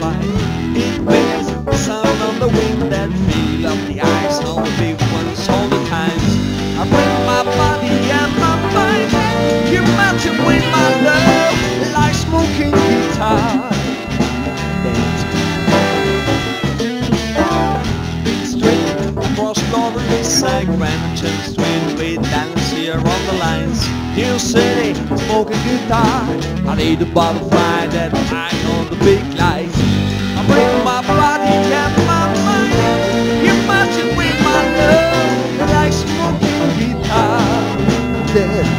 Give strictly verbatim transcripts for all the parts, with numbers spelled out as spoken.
butterfly. It makes the sound on the wing that feel of the eyes on the big ones all the times. I bring my body and my mind. You match it with my love, like smoking guitar. Taggart, straight way dance here on the lines. New City, smoking guitar. I need a butterfly that hang on the big lights. I bring my body and my mind. You match it with my love, like smoking guitar. Yeah.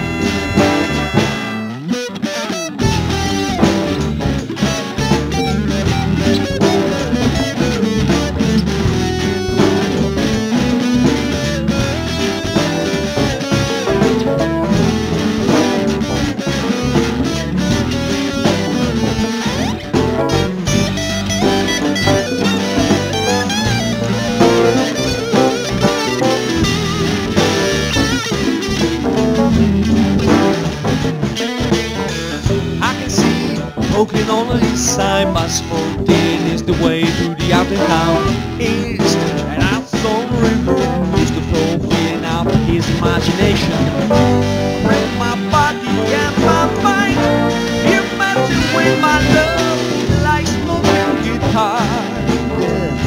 Smoking on the east side, my smoke den is the way to the out of town east. And out on the river used to flow, feeling out his imagination. Bring my body and my mind, you match it with my love, like smoking guitar. Yeah.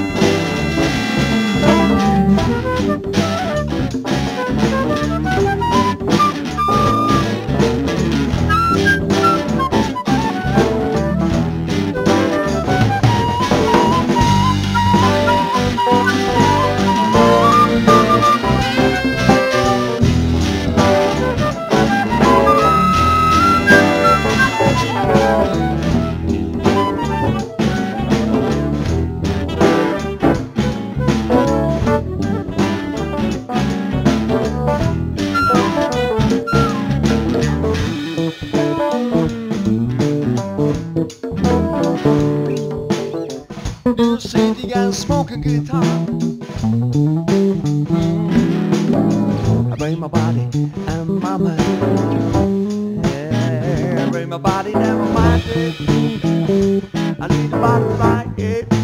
City and smoking guitar. I bring my body and my mind. Yeah, I bring my body and my mind. I need a butterfly, yeah.